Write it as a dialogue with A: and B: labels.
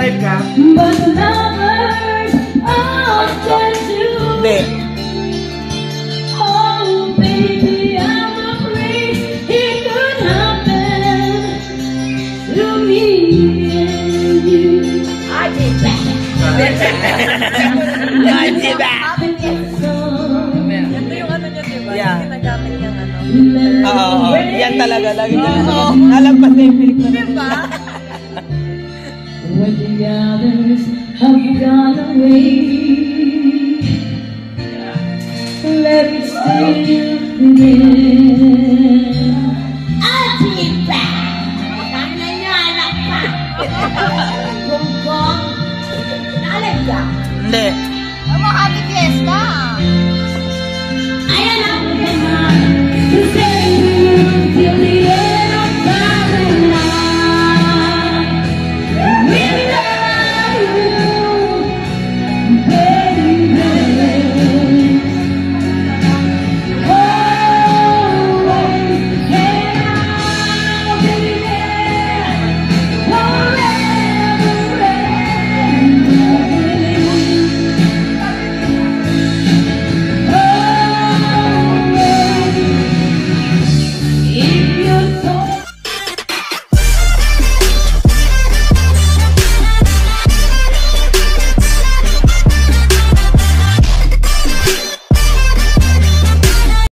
A: Nag-live ka?
B: But lovers often do.
C: Hindi.
B: Oh baby, I'm afraid it could happen to me and you. I did that.
C: I did that.
D: Ito yung ano niya, diba?
C: Yeah.
D: Yung ginagamit niyang ano.
C: Oo, yan talaga. Lagi na. Nalagpas na yung pilik na.
D: Diba?
B: When the others have gone away, let me still begin. Atiba! Sana nyo anak pa! Gong-gong! Naalag ka?
C: Hindi.
D: Happy Fiesta!